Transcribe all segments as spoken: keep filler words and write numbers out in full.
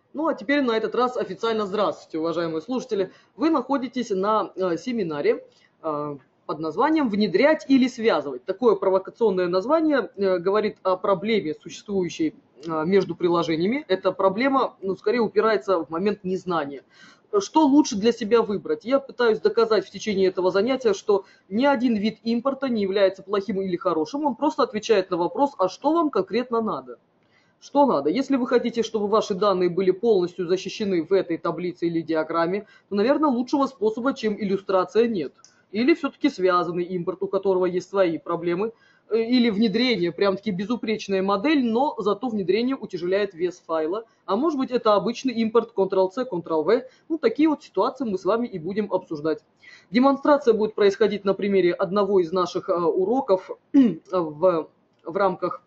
Ну а теперь на этот раз официально здравствуйте, уважаемые слушатели. Вы находитесь на э, семинаре э, под названием «Внедрять или связывать». Такое провокационное название э, говорит о проблеме, существующей э, между приложениями. Эта проблема, ну, скорее упирается в момент незнания. Что лучше для себя выбрать? Я пытаюсь доказать в течение этого занятия, что ни один вид импорта не является плохим или хорошим. Он просто отвечает на вопрос, а что вам конкретно надо? Что надо? Если вы хотите, чтобы ваши данные были полностью защищены в этой таблице или диаграмме, то, наверное, лучшего способа, чем иллюстрация, нет. Или все-таки связанный импорт, у которого есть свои проблемы, или внедрение, прям-таки безупречная модель, но зато внедрение утяжеляет вес файла. А может быть, это обычный импорт контрол-C, контрол-V. Ну, такие вот ситуации мы с вами и будем обсуждать. Демонстрация будет происходить на примере одного из наших уроков в, в рамках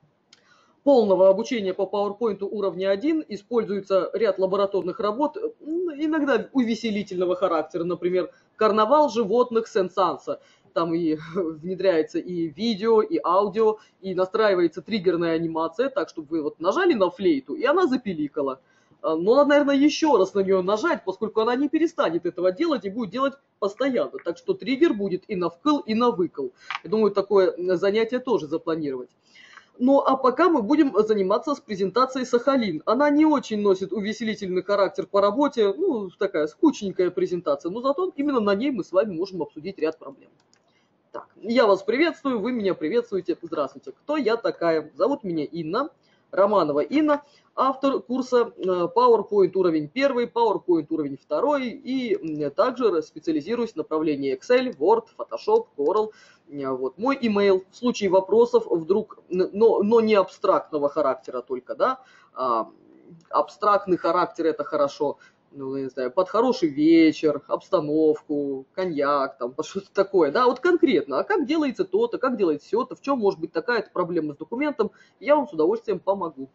полного обучения по PowerPoint уровня один. Используется ряд лабораторных работ, иногда увеселительного характера, например, карнавал животных Сен-Санса. Там и внедряется и видео, и аудио, и настраивается триггерная анимация, так, чтобы вы вот нажали на флейту, и она запиликала. Но надо, наверное, еще раз на нее нажать, поскольку она не перестанет этого делать и будет делать постоянно. Так что триггер будет и на вкл, и на выкл. Я думаю, такое занятие тоже запланировать. Ну, а пока мы будем заниматься с презентацией Сахалин. Она не очень носит увеселительный характер по работе, ну, такая скучненькая презентация, но зато именно на ней мы с вами можем обсудить ряд проблем. Так, я вас приветствую, вы меня приветствуете. Здравствуйте. Кто я такая? Зовут меня Инна, Романова Инна, автор курса PowerPoint уровень один, PowerPoint уровень два, и также специализируюсь в направлении Excel, Word, Photoshop, Corel. Вот мой email в случае вопросов вдруг, но, но не абстрактного характера только, да, а, абстрактный характер это хорошо, ну, не знаю, под хороший вечер, обстановку, коньяк, там, что-то такое, да, вот конкретно, а как делается то-то, как делается все-то, в чем может быть такая-то проблема с документом, я вам с удовольствием помогу.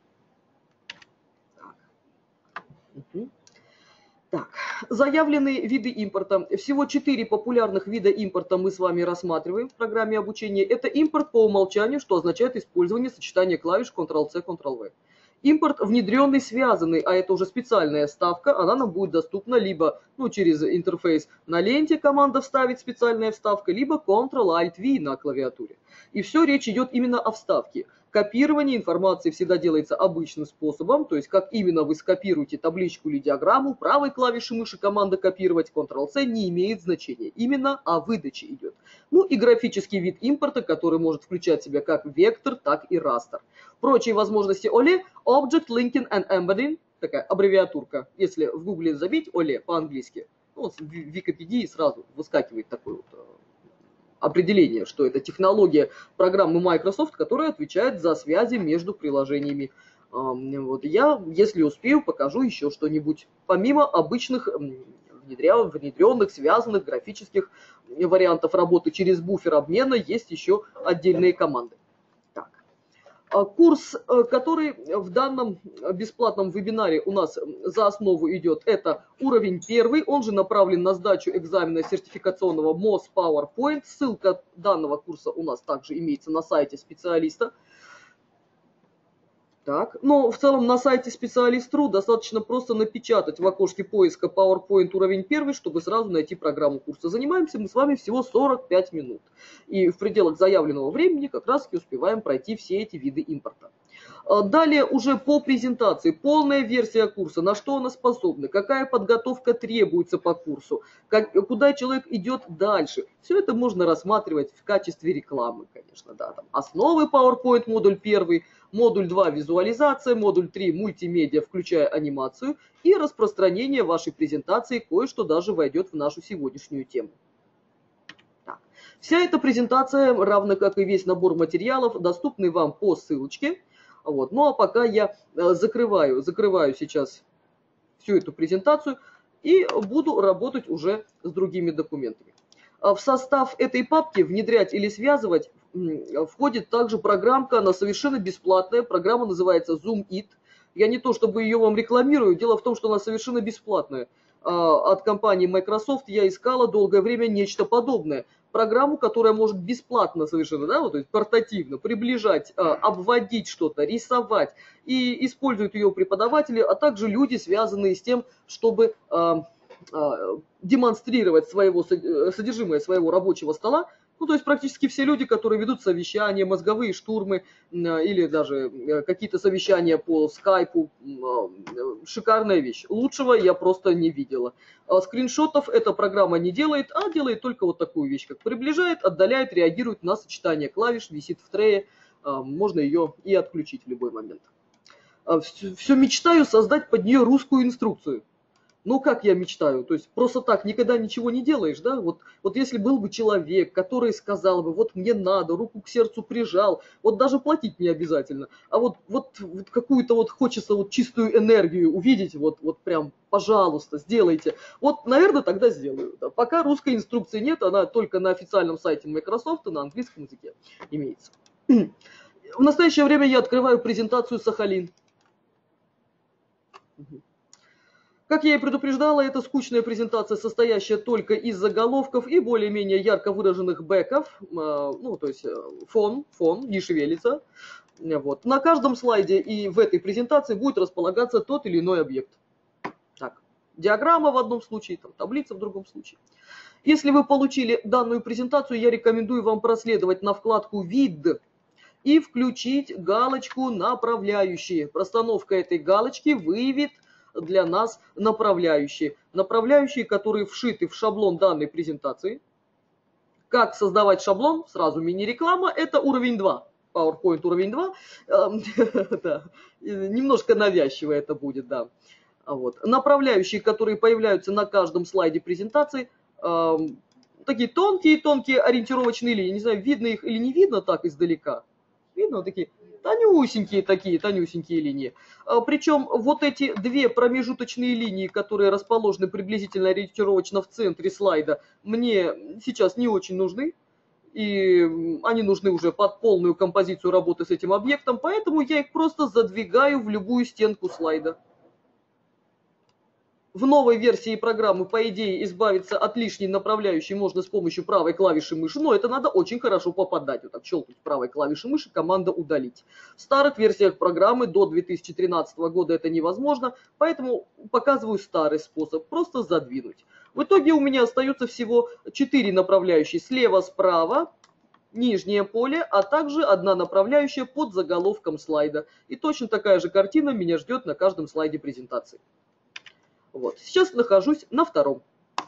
Так. Угу. Так, заявленные виды импорта. Всего четыре популярных вида импорта мы с вами рассматриваем в программе обучения. Это импорт по умолчанию, что означает использование сочетания клавиш контрол-C, контрол-V. Импорт внедренный, связанный, а это уже специальная вставка, она нам будет доступна либо ну, через интерфейс на ленте команда вставить специальная вставка, либо контрол-Alt-V на клавиатуре. И все речь идет именно о вставке. Копирование информации всегда делается обычным способом, то есть как именно вы скопируете табличку или диаграмму, правой клавишей мыши команда копировать, контрол-C не имеет значения. Именно о выдаче идет. Ну и графический вид импорта, который может включать в себя как вектор, так и растер. Прочие возможности о эл и, Object Linking and Embedding, такая аббревиатурка, если в гугле забить о эл и по-английски, ну, в Википедии сразу выскакивает такой вот определение, что это технология программы Microsoft, которая отвечает за связи между приложениями. Вот я, если успею, покажу еще что-нибудь. Помимо обычных внедренных, связанных графических вариантов работы через буфер обмена, есть еще отдельные команды. Курс, который в данном бесплатном вебинаре у нас за основу идет, это уровень первый, он же направлен на сдачу экзамена сертификационного моз PowerPoint. Ссылка данного курса у нас также имеется на сайте специалиста. Так, но в целом на сайте специалист точка ру достаточно просто напечатать в окошке поиска PowerPoint уровень один, чтобы сразу найти программу курса. Занимаемся мы с вами всего сорок пять минут. И в пределах заявленного времени как раз и успеваем пройти все эти виды импорта. Далее уже по презентации полная версия курса, на что она способна, какая подготовка требуется по курсу, как, куда человек идет дальше. Все это можно рассматривать в качестве рекламы, конечно. Да, там основы PowerPoint модуль один, модуль два визуализация, модуль три мультимедиа, включая анимацию, и распространение вашей презентации, кое-что даже войдет в нашу сегодняшнюю тему. Так. Вся эта презентация, равно как и весь набор материалов, доступны вам по ссылочке. Вот. Ну а пока я закрываю, закрываю сейчас всю эту презентацию и буду работать уже с другими документами. В состав этой папки «Внедрять или связывать» входит также программка, она совершенно бесплатная, программа называется ZoomIt. Я не то чтобы ее вам рекламирую, дело в том, что она совершенно бесплатная. От компании Microsoft я искала долгое время нечто подобное. программу, которая может бесплатно совершенно, да, вот, то есть портативно приближать, обводить что-то, рисовать, и используют ее преподаватели, а также люди, связанные с тем, чтобы демонстрировать своего, содержимое своего рабочего стола. Ну, то есть практически все люди, которые ведут совещания, мозговые штурмы или даже какие-то совещания по скайпу, шикарная вещь. Лучшего я просто не видела. Скриншотов эта программа не делает, а делает только вот такую вещь, как приближает, отдаляет, реагирует на сочетание клавиш, висит в трее, можно ее и отключить в любой момент. Все мечтаю создать под нее русскую инструкцию. Ну, как я мечтаю, то есть просто так никогда ничего не делаешь, да? Вот, вот если был бы человек, который сказал бы, вот мне надо, руку к сердцу прижал, вот даже платить не обязательно, а вот, вот, вот какую-то вот хочется вот чистую энергию увидеть, вот, вот прям, пожалуйста, сделайте. Вот, наверное, тогда сделаю. Да. Пока русской инструкции нет, она только на официальном сайте Microsoft и на английском языке имеется. В настоящее время я открываю презентацию Сахалин. Как я и предупреждала, это скучная презентация, состоящая только из заголовков и более-менее ярко выраженных бэков, ну, то есть фон, фон, не шевелится. Вот. На каждом слайде и в этой презентации будет располагаться тот или иной объект. Так, диаграмма в одном случае, там, таблица в другом случае. Если вы получили данную презентацию, я рекомендую вам проследовать на вкладку «Вид» и включить галочку «Направляющие». Простановка этой галочки выявит для нас направляющие. Направляющие, которые вшиты в шаблон данной презентации. Как создавать шаблон? Сразу мини-реклама. Это уровень два. PowerPoint уровень два. Да. Немножко навязчиво это будет, да. Вот. Направляющие, которые появляются на каждом слайде презентации. Такие тонкие-тонкие ориентировочные линии. Не знаю, видно их или не видно так издалека. Видно вот такие тонюсенькие такие, тонюсенькие линии. Причем вот эти две промежуточные линии, которые расположены приблизительно ориентировочно в центре слайда, мне сейчас не очень нужны. И они нужны уже под полную композицию работы с этим объектом, поэтому я их просто задвигаю в любую стенку слайда. В новой версии программы, по идее, избавиться от лишней направляющей можно с помощью правой клавиши мыши, но это надо очень хорошо попадать. Вот так щелкнуть правой клавишей мыши, команда «Удалить». В старых версиях программы до две тысячи тринадцатого года это невозможно, поэтому показываю старый способ, просто задвинуть. В итоге у меня остается всего четыре направляющие слева, справа, нижнее поле, а также одна направляющая под заголовком слайда. И точно такая же картина меня ждет на каждом слайде презентации. Вот. Сейчас нахожусь на втором.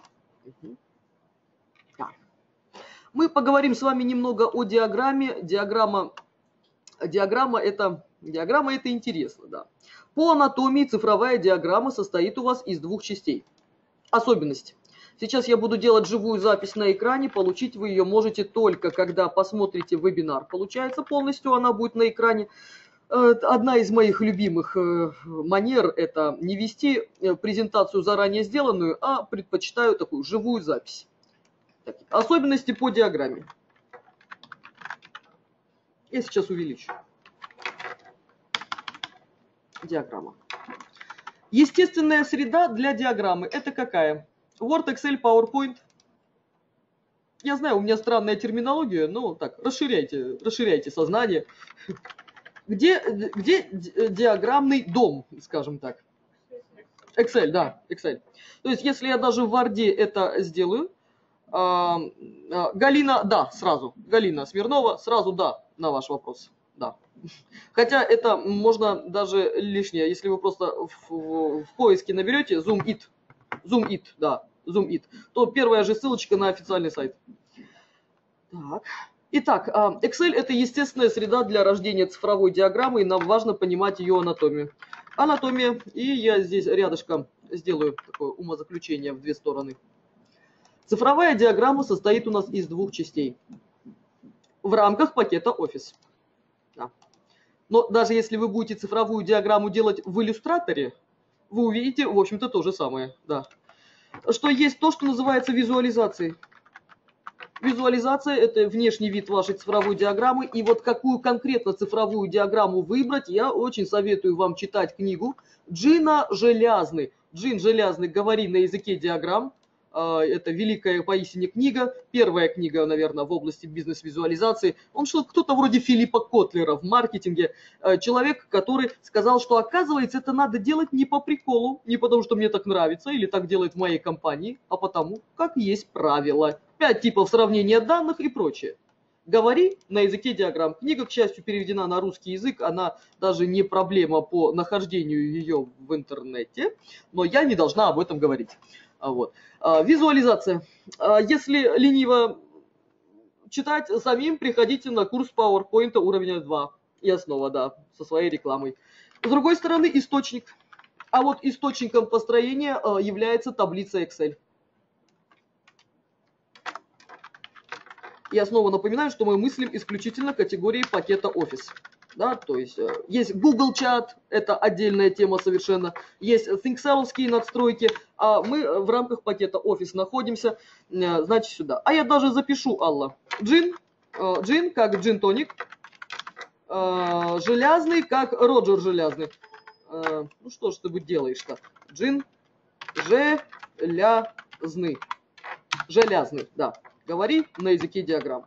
Так. Мы поговорим с вами немного о диаграмме. Диаграмма, диаграмма, это, диаграмма это интересно. Да. По анатомии цифровая диаграмма состоит у вас из двух частей. Особенности. Сейчас я буду делать живую запись на экране. Получить вы ее можете только, когда посмотрите вебинар. Получается, полностью она будет на экране. Одна из моих любимых манер – это не вести презентацию заранее сделанную, а предпочитаю такую живую запись. Так, особенности по диаграмме. Я сейчас увеличу. Диаграмма. Естественная среда для диаграммы – это какая? Word, Excel, PowerPoint. Я знаю, у меня странная терминология, но так, расширяйте, расширяйте сознание. Где, где диаграммный дом, скажем так? Excel, да, Excel. То есть, если я даже в Word это сделаю, а, а, Галина, да, сразу. Галина Смирнова, сразу да, на ваш вопрос. Да. Хотя это можно даже лишнее, если вы просто в, в, в поиске наберете Zoom It, Zoom It, да, Zoom It, то первая же ссылочка на официальный сайт. Так. Итак, Excel – это естественная среда для рождения цифровой диаграммы, и нам важно понимать ее анатомию. Анатомия, и я здесь рядышком сделаю такое умозаключение в две стороны. Цифровая диаграмма состоит у нас из двух частей в рамках пакета Office. Да. Но даже если вы будете цифровую диаграмму делать в иллюстраторе, вы увидите, в общем-то, то же самое. Да. Что есть то, что называется визуализацией. Визуализация – это внешний вид вашей цифровой диаграммы. И вот какую конкретно цифровую диаграмму выбрать, я очень советую вам читать книгу Джина Желязный. Джин Желязный «Говори на языке диаграмм». Это великая поистине книга, первая книга, наверное, в области бизнес-визуализации. Он что кто-то вроде Филиппа Котлера в маркетинге, человек, который сказал, что оказывается это надо делать не по приколу, не потому что мне так нравится или так делает в моей компании, а потому как есть правила. Пять типов сравнения данных и прочее. Говори на языке диаграмм. Книга, к счастью, переведена на русский язык, она даже не проблема по нахождению ее в интернете, но я не должна об этом говорить. Вот. Визуализация. Если лениво читать самим, приходите на курс PowerPoint уровня два и основа, да, со своей рекламой. С другой стороны, источник. А вот источником построения является таблица Excel. Я снова напоминаю, что мы мыслим исключительно категории пакета Office. Да, то есть есть Google чат, это отдельная тема совершенно, есть ThinkCell-ские надстройки, а мы в рамках пакета Office находимся, значит, сюда. А я даже запишу, Алла, джин, джин как джин-тоник, железный как Роджер Железный. Ну что ж ты делаешь-то? Джин, железный, железный, да. Говори на языке диаграмм.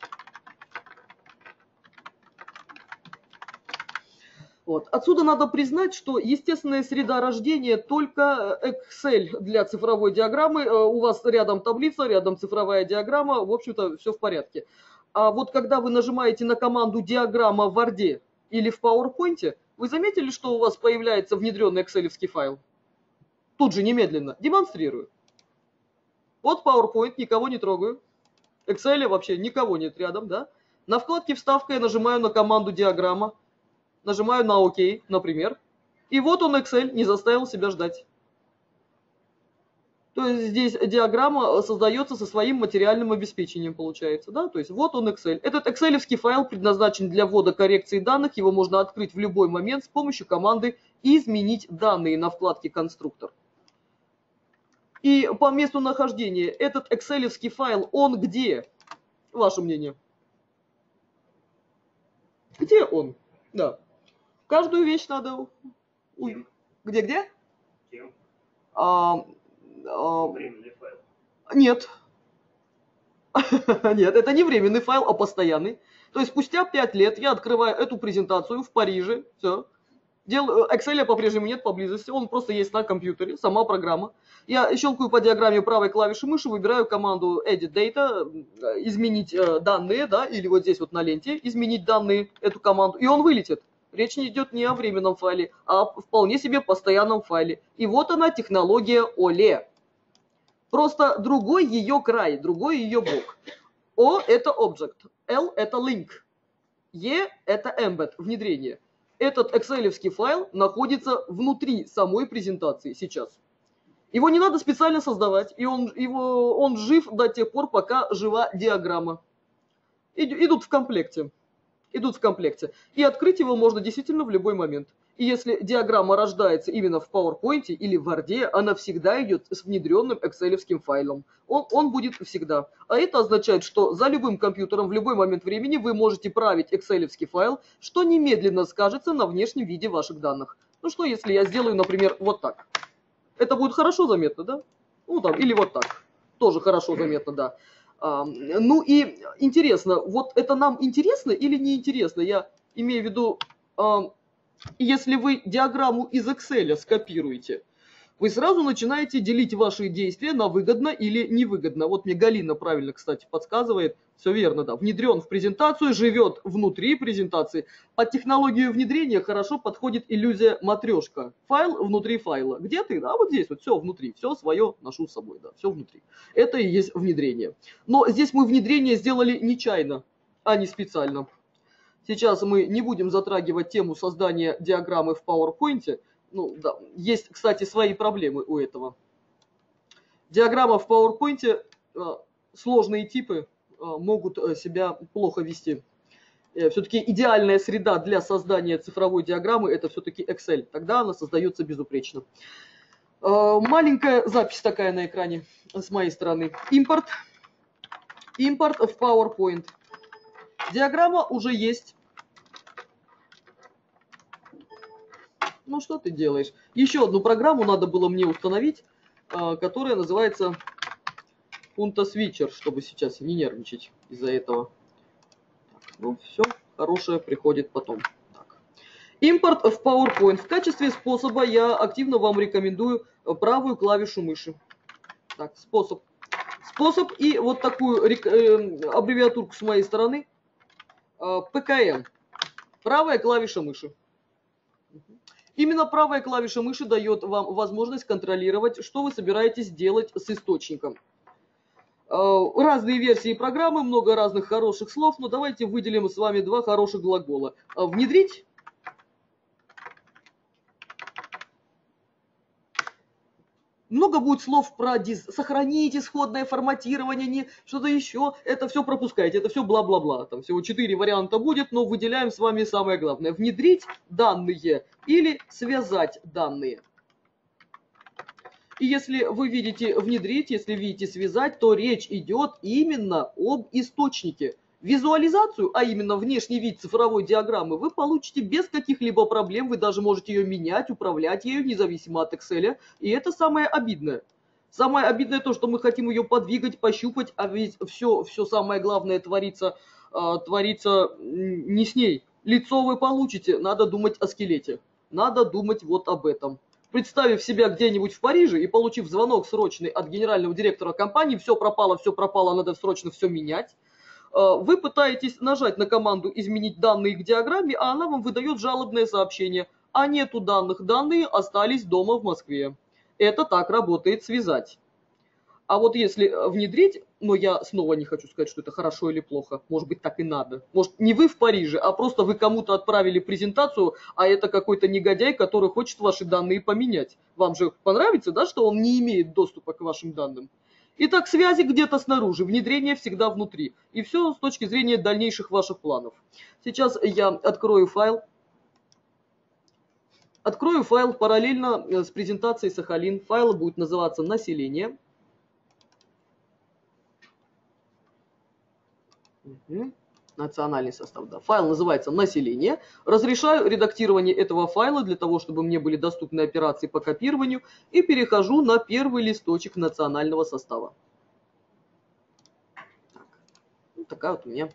Вот. Отсюда надо признать, что естественная среда рождения только Excel для цифровой диаграммы. У вас рядом таблица, рядом цифровая диаграмма, в общем-то все в порядке. А вот когда вы нажимаете на команду диаграмма в Word или в PowerPoint, вы заметили, что у вас появляется внедренный экселевский файл? Тут же немедленно. Демонстрирую. Вот PowerPoint, никого не трогаю. Excel вообще никого нет рядом, да? На вкладке «Вставка» я нажимаю на команду «Диаграмма». Нажимаю на ОК, например. И вот он, Excel, не заставил себя ждать. То есть здесь диаграмма создается со своим материальным обеспечением, получается, да? То есть вот он, Excel. Этот экселевский файл предназначен для ввода коррекции данных. Его можно открыть в любой момент с помощью команды «Изменить данные» на вкладке «Конструктор». И по месту нахождения этот экселевский файл, он где? Ваше мнение? Где он? Да. Каждую вещь надо... Где-где? А, а... Временный файл. Нет. Нет, это не временный файл, а постоянный. То есть спустя пять лет я открываю эту презентацию в Париже. Все. Excel по-прежнему нет поблизости, он просто есть на компьютере, сама программа. Я щелкаю по диаграмме правой клавиши мыши, выбираю команду Edit Data, изменить данные, да, или вот здесь вот на ленте, изменить данные, эту команду, и он вылетит. Речь не идет не о временном файле, а о вполне себе постоянном файле. И вот она, технология Оле. Просто другой ее край, другой ее бок. О – это Object, L – это Link, E – это Embed, внедрение. Этот экселевский файл находится внутри самой презентации сейчас. Его не надо специально создавать, и он, его, он жив до тех пор, пока жива диаграмма. Идут в комплекте. Идут в комплекте. И открыть его можно действительно в любой момент. И если диаграмма рождается именно в PowerPoint или в Word, она всегда идет с внедренным экселевским файлом. Он, он будет всегда. А это означает, что за любым компьютером в любой момент времени вы можете править экселевский файл, что немедленно скажется на внешнем виде ваших данных. Ну что, если я сделаю, например, вот так? Это будет хорошо заметно, да? Ну там, или вот так. Тоже хорошо заметно, да. А, ну и интересно, вот это нам интересно или не интересно? Я имею в виду... А, если вы диаграмму из Excel скопируете, вы сразу начинаете делить ваши действия на выгодно или невыгодно. Вот мне Галина правильно, кстати, подсказывает. Все верно, да. Внедрен в презентацию, живет внутри презентации. Под технологию внедрения хорошо подходит иллюзия матрешка. Файл внутри файла. Где ты? Да, вот здесь вот все внутри. Все свое ношу с собой, да, все внутри. Это и есть внедрение. Но здесь мы внедрение сделали нечаянно, а не специально. Сейчас мы не будем затрагивать тему создания диаграммы в PowerPoint. Ну, да, есть, кстати, свои проблемы у этого. Диаграмма в PowerPoint, сложные типы могут себя плохо вести. Все-таки идеальная среда для создания цифровой диаграммы – это все-таки Excel. Тогда она создается безупречно. Маленькая запись такая на экране с моей стороны. Импорт. Импорт в PowerPoint. Диаграмма уже есть. Ну что ты делаешь? Еще одну программу надо было мне установить, которая называется пункта свитчер, чтобы сейчас не нервничать из-за этого. Так, ну все, хорошее приходит потом. Так. Импорт в PowerPoint. В качестве способа я активно вам рекомендую правую клавишу мыши. Так, способ. Способ и вот такую э, аббревиатурку с моей стороны. Э, пэ ка эм. Правая клавиша мыши. Именно правая клавиша мыши дает вам возможность контролировать, что вы собираетесь делать с источником. Разные версии программы, много разных хороших слов, но давайте выделим с вами два хороших глагола. Внедрить. Много будет слов про диз... сохранить исходное форматирование, не что-то еще. Это все пропускайте, это все бла-бла-бла. Там всего четыре варианта будет, но выделяем с вами самое главное. Внедрить данные или связать данные. И если вы видите внедрить, если видите связать, то речь идет именно об источнике. Визуализацию, а именно внешний вид цифровой диаграммы, вы получите без каких-либо проблем. Вы даже можете ее менять, управлять ею, независимо от Excel. И это самое обидное. Самое обидное то, что мы хотим ее подвигать, пощупать, а ведь все, все самое главное творится, э, творится не с ней. Лицо вы получите, надо думать о скелете. Надо думать вот об этом. Представив себя где-нибудь в Париже и получив звонок срочный от генерального директора компании, все пропало, все пропало, надо срочно все менять. Вы пытаетесь нажать на команду «Изменить данные к диаграмме», а она вам выдает жалобное сообщение. А нету данных, данные остались дома в Москве. Это так работает связать. А вот если внедрить, но я снова не хочу сказать, что это хорошо или плохо. Может быть, так и надо. Может, не вы в Париже, а просто вы кому-то отправили презентацию, а это какой-то негодяй, который хочет ваши данные поменять. Вам же понравится, да, что он не имеет доступа к вашим данным? Итак, связи где-то снаружи, внедрение всегда внутри. И все с точки зрения дальнейших ваших планов. Сейчас я открою файл. Открою файл параллельно с презентацией Сахалин. Файл будет называться «Население». Угу. Национальный состав, да. Файл называется «Население». Разрешаю редактирование этого файла для того, чтобы мне были доступны операции по копированию. И перехожу на первый листочек национального состава. Так. Вот такая вот у меня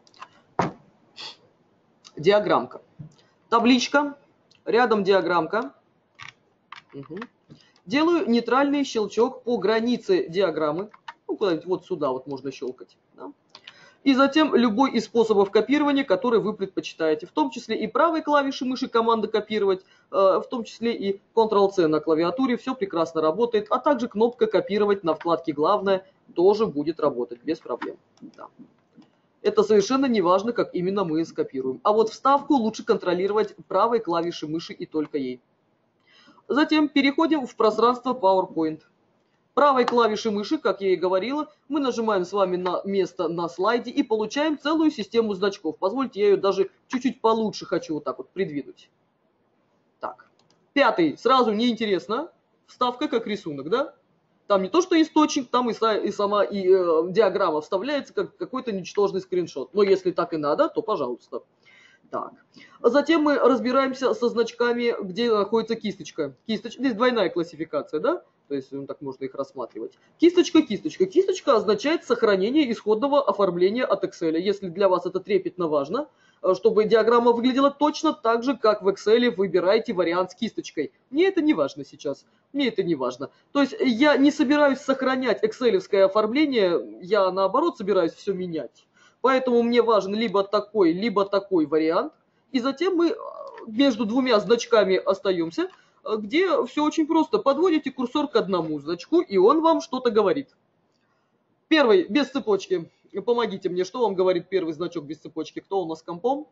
диаграммка. Табличка. Рядом диаграммка. Угу. Делаю нейтральный щелчок по границе диаграммы. Ну, куда-нибудь вот сюда вот можно щелкать. Да? И затем любой из способов копирования, который вы предпочитаете. В том числе и правой клавишей мыши команда копировать, в том числе и контрол-C на клавиатуре. Все прекрасно работает. А также кнопка копировать на вкладке «Главное» тоже будет работать без проблем. Да. Это совершенно не важно, как именно мы скопируем. А вот вставку лучше контролировать правой клавишей мыши и только ей. Затем переходим в пространство PowerPoint. Правой клавишей мыши, как я и говорила, мы нажимаем с вами на место на слайде и получаем целую систему значков. Позвольте, я ее даже чуть-чуть получше хочу вот так вот придвинуть. Так. Пятый. Сразу неинтересно. Вставка как рисунок, да? Там не то, что источник, там и, и сама и, э, диаграмма вставляется как какой-то ничтожный скриншот. Но если так и надо, то пожалуйста. Так. Затем мы разбираемся со значками, где находится кисточка. Кисточка, здесь двойная классификация, да? То есть ну, так можно их рассматривать. Кисточка, кисточка. Кисточка означает сохранение исходного оформления от Excel. Если для вас это трепетно важно, чтобы диаграмма выглядела точно так же, как в Excel, выбираете вариант с кисточкой. Мне это не важно сейчас. Мне это не важно. То есть я не собираюсь сохранять экселевское оформление, я наоборот собираюсь все менять. Поэтому мне важен либо такой, либо такой вариант. И затем мы между двумя значками остаемся, где все очень просто. Подводите курсор к одному значку, и он вам что-то говорит. Первый, без цепочки. Помогите мне, что вам говорит первый значок без цепочки? Кто у нас компом?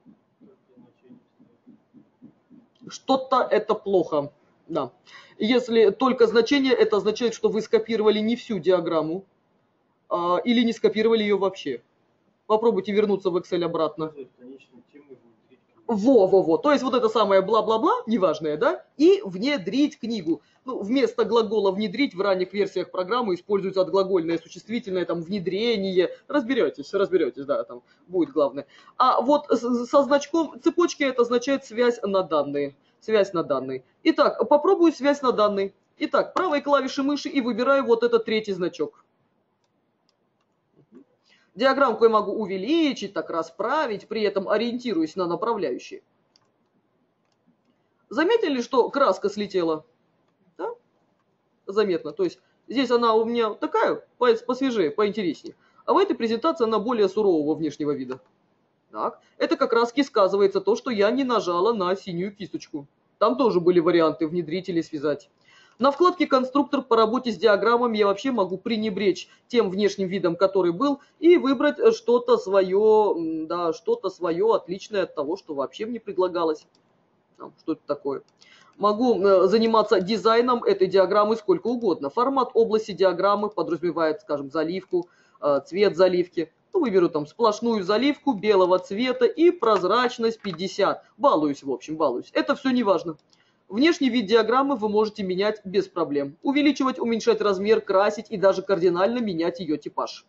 Что-то это плохо. Да. Если только значение, это означает, что вы скопировали не всю диаграмму, а, или не скопировали ее вообще. Попробуйте вернуться в Excel обратно. Во-во-во. То есть вот это самое бла-бла-бла, неважное, да? И внедрить книгу. Ну, вместо глагола «внедрить» в ранних версиях программы используется отглагольное существительное, там, внедрение. Разберетесь, разберетесь, да, там будет главное. А вот со значком цепочки это означает связь на данные. Связь на данные. Итак, попробую связь на данные. Итак, правой клавишей мыши и выбираю вот этот третий значок. Диаграммку я могу увеличить, так расправить, при этом ориентируясь на направляющие. Заметили, что краска слетела? Да? Заметно. То есть здесь она у меня такая, посвежее, поинтереснее. А в этой презентации она более сурового внешнего вида. Так. Это как раз сказывается то, что я не нажала на синюю кисточку. Там тоже были варианты внедрить или связать. На вкладке «Конструктор» по работе с диаграммами я вообще могу пренебречь тем внешним видом, который был, и выбрать что-то свое, да, что-то свое отличное от того, что вообще мне предлагалось. Что это такое? Могу заниматься дизайном этой диаграммы сколько угодно. Формат области диаграммы подразумевает, скажем, заливку, цвет заливки. Ну, выберу там сплошную заливку белого цвета и прозрачность пятьдесят. Балуюсь, в общем, балуюсь. Это все не важно. Внешний вид диаграммы вы можете менять без проблем. Увеличивать, уменьшать размер, красить и даже кардинально менять ее типаж.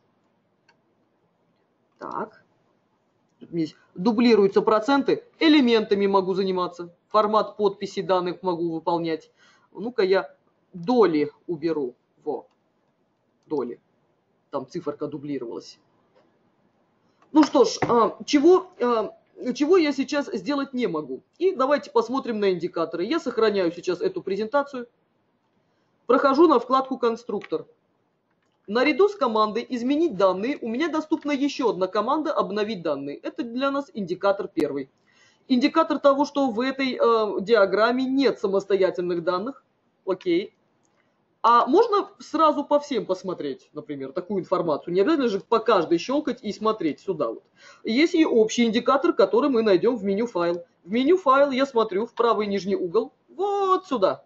Так. Тут здесь дублируются проценты. Элементами могу заниматься. Формат подписи данных могу выполнять. Ну-ка я доли уберу. Во. Доли. Там циферка дублировалась. Ну что ж, чего, чего я сейчас сделать не могу. И давайте посмотрим на индикаторы. Я сохраняю сейчас эту презентацию. Прохожу на вкладку «Конструктор». Наряду с командой «Изменить данные» у меня доступна еще одна команда «Обновить данные». Это для нас индикатор первый. Индикатор того, что в этой э, диаграмме нет самостоятельных данных. Окей. А можно сразу по всем посмотреть, например, такую информацию. Не обязательно же по каждой щелкать и смотреть сюда. Вот. Есть и общий индикатор, который мы найдем в меню «Файл». В меню «Файл» я смотрю в правый нижний угол. Вот сюда.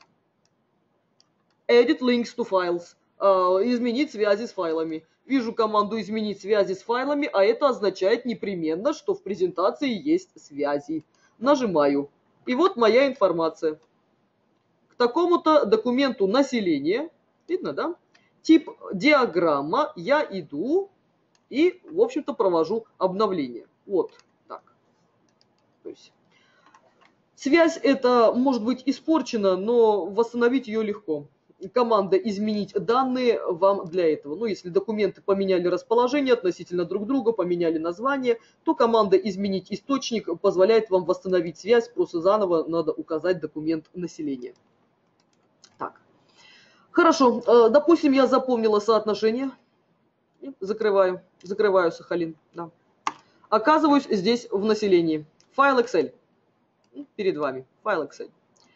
Edit links to files. Изменить связи с файлами. Вижу команду «Изменить связи с файлами», а это означает непременно, что в презентации есть связи. Нажимаю. И вот моя информация. К такому-то документу населения, видно, да? Тип диаграмма, я иду и, в общем-то, провожу обновление. Вот так. То есть связь эта может быть испорчена, но восстановить ее легко. Команда «Изменить данные» вам для этого. Ну, если документы поменяли расположение относительно друг друга, поменяли название, то команда «Изменить источник» позволяет вам восстановить связь, просто заново надо указать документ населения. Так. Хорошо, допустим, я запомнила соотношение. Закрываю, закрываю Сахалин. Да. Оказываюсь здесь в населении. Файл Excel. Перед вами. Файл Excel.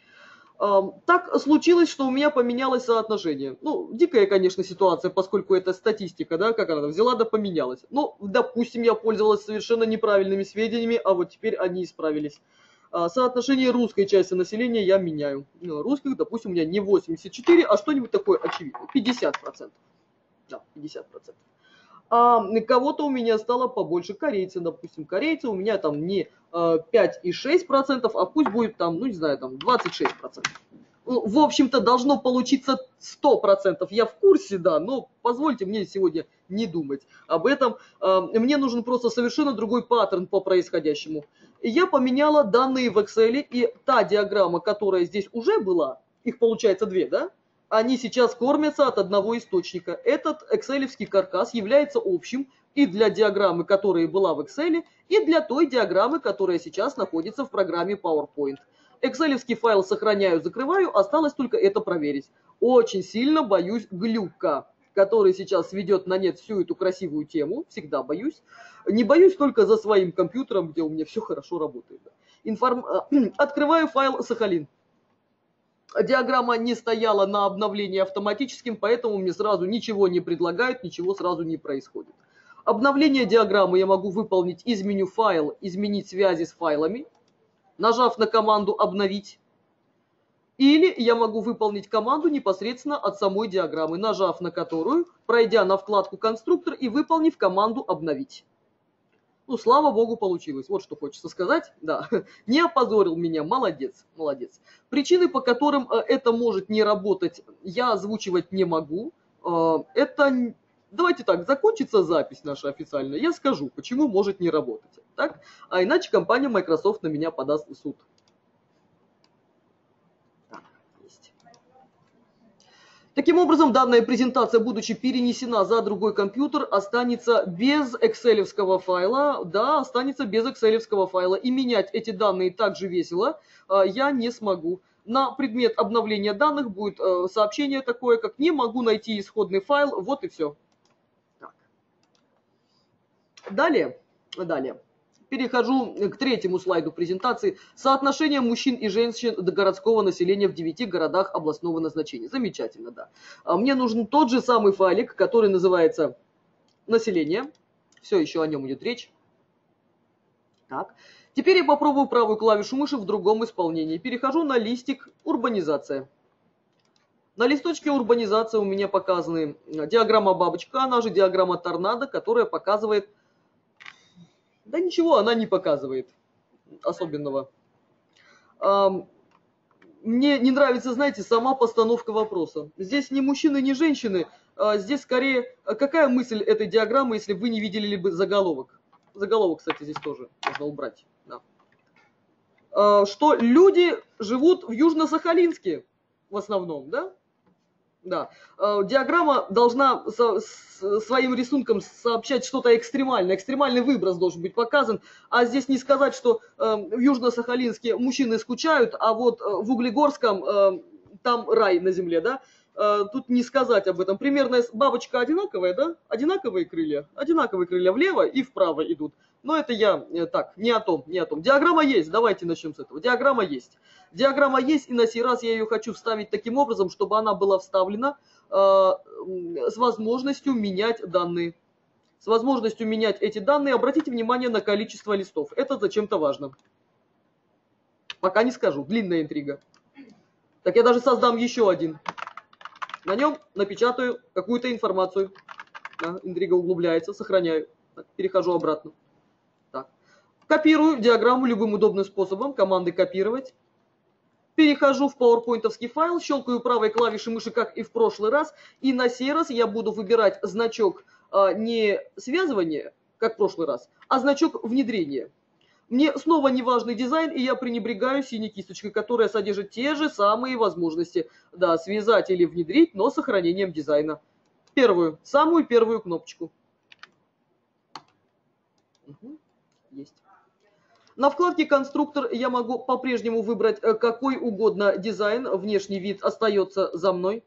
Так случилось, что у меня поменялось соотношение. Ну, дикая, конечно, ситуация, поскольку это статистика, да, как она взяла да поменялась. Ну, допустим, я пользовалась совершенно неправильными сведениями, а вот теперь они исправились. Соотношение русской части населения я меняю. Русских, допустим, у меня не восемьдесят четыре, а что-нибудь такое очевидное. пятьдесят процентов. Да, пятьдесят процентов. А кого-то у меня стало побольше, корейцы, допустим. Корейцы у меня там не пять и шесть процентов, а пусть будет там, ну не знаю, там двадцать шесть процентов. В общем-то, должно получиться сто процентов. Я в курсе, да, но позвольте мне сегодня не думать об этом. Мне нужен просто совершенно другой паттерн по происходящему. Я поменяла данные в Excel, и та диаграмма, которая здесь уже была, их получается две, да? Они сейчас кормятся от одного источника. Этот экселевский каркас является общим и для диаграммы, которая была в Excel, и для той диаграммы, которая сейчас находится в программе PowerPoint. Экселевский файл сохраняю, закрываю, осталось только это проверить. Очень сильно боюсь глюка, который сейчас сведет на нет всю эту красивую тему, всегда боюсь. Не боюсь только за своим компьютером, где у меня все хорошо работает. Информ... Открываю файл Сахалин. Диаграмма не стояла на обновлении автоматическим, поэтому мне сразу ничего не предлагают, ничего сразу не происходит. Обновление диаграммы я могу выполнить из меню «Файл», изменить связи с файлами, нажав на команду «Обновить». Или я могу выполнить команду непосредственно от самой диаграммы, нажав на которую, пройдя на вкладку «Конструктор» и выполнив команду «Обновить». Ну, слава богу, получилось. Вот что хочется сказать. Да, не опозорил меня. Молодец, молодец. Причины, по которым это может не работать, я озвучивать не могу. Это, давайте так, закончится запись наша официальная. Я скажу, почему может не работать. Так? А иначе компания Microsoft на меня подаст в суд. Таким образом, данная презентация, будучи перенесена за другой компьютер, останется без экселевского файла. Да, останется без экселевского файла. И менять эти данные так же весело я не смогу. На предмет обновления данных будет сообщение такое, как «не могу найти исходный файл». Вот и все. Так. Далее, далее. Перехожу к третьему слайду презентации. Соотношение мужчин и женщин до городского населения в девяти городах областного назначения. Замечательно, да. Мне нужен тот же самый файлик, который называется «Население». Все, еще о нем идет речь. Так. Теперь я попробую правую клавишу мыши в другом исполнении. Перехожу на листик «Урбанизация». На листочке урбанизация у меня показаны диаграмма бабочка, она же диаграмма торнадо, которая показывает... Да ничего, она не показывает особенного. Мне не нравится, знаете, сама постановка вопроса. Здесь не мужчины, не женщины. Здесь скорее, какая мысль этой диаграммы, если вы не видели бы заголовок? Заголовок, кстати, здесь тоже можно убрать. Да. Что люди живут в Южно-Сахалинске в основном, да? Да. Диаграмма должна со, с, своим рисунком сообщать что-то экстремальное. Экстремальный выброс должен быть показан. А здесь не сказать, что э, в Южно-Сахалинске мужчины скучают, а вот в Углегорском э, там рай на земле, да? Э, тут не сказать об этом. Примерно бабочка одинаковая, да? Одинаковые крылья. Одинаковые крылья влево и вправо идут. Но это я э, так, не о том, не о том. Диаграмма есть, давайте начнем с этого. Диаграмма есть. Диаграмма есть, и на сей раз я ее хочу вставить таким образом, чтобы она была вставлена э, с возможностью менять данные. С возможностью менять эти данные. Обратите внимание на количество листов. Это зачем-то важно. Пока не скажу. Длинная интрига. Так я даже создам еще один. На нем напечатаю какую-то информацию. Да, интрига углубляется. Сохраняю. Так, перехожу обратно. Так. Копирую диаграмму любым удобным способом. Команды копировать. Перехожу в пауэрпоинтовский файл, щелкаю правой клавишей мыши, как и в прошлый раз. И на сей раз я буду выбирать значок а, не связывания, как в прошлый раз, а значок внедрения. Мне снова неважный дизайн, и я пренебрегаю синей кисточкой, которая содержит те же самые возможности. Да, связать или внедрить, но с сохранением дизайна. Первую, самую первую кнопочку. Угу, есть. На вкладке «Конструктор» я могу по-прежнему выбрать какой угодно дизайн. Внешний вид остается за мной.